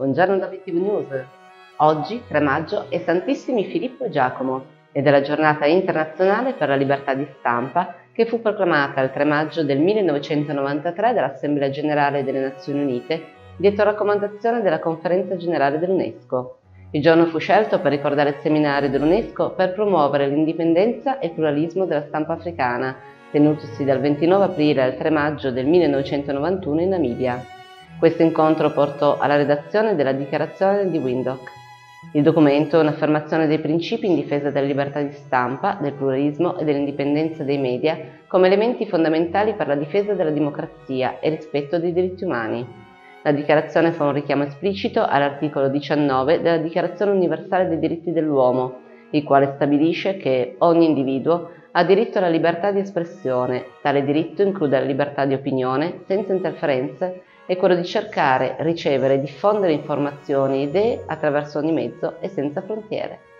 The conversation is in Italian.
buongiorno da VTV News. Oggi, 3 maggio, è Santissimi Filippo e Giacomo ed è la giornata internazionale per la libertà di stampa che fu proclamata il 3 maggio del 1993 dall'Assemblea Generale delle Nazioni Unite dietro raccomandazione della Conferenza Generale dell'UNESCO. Il giorno fu scelto per ricordare il seminario dell'UNESCO per promuovere l'indipendenza e il pluralismo della stampa africana, tenutosi dal 29 aprile al 3 maggio del 1991 in Namibia. Questo incontro portò alla redazione della Dichiarazione di Windhoek. Il documento è un'affermazione dei principi in difesa della libertà di stampa, del pluralismo e dell'indipendenza dei media come elementi fondamentali per la difesa della democrazia e rispetto dei diritti umani. La dichiarazione fa un richiamo esplicito all'articolo 19 della Dichiarazione universale dei diritti dell'uomo, il quale stabilisce che ogni individuo ha diritto alla libertà di espressione. Tale diritto include la libertà di opinione, senza interferenze, e quello di cercare, ricevere e diffondere informazioni e idee attraverso ogni mezzo e senza frontiere.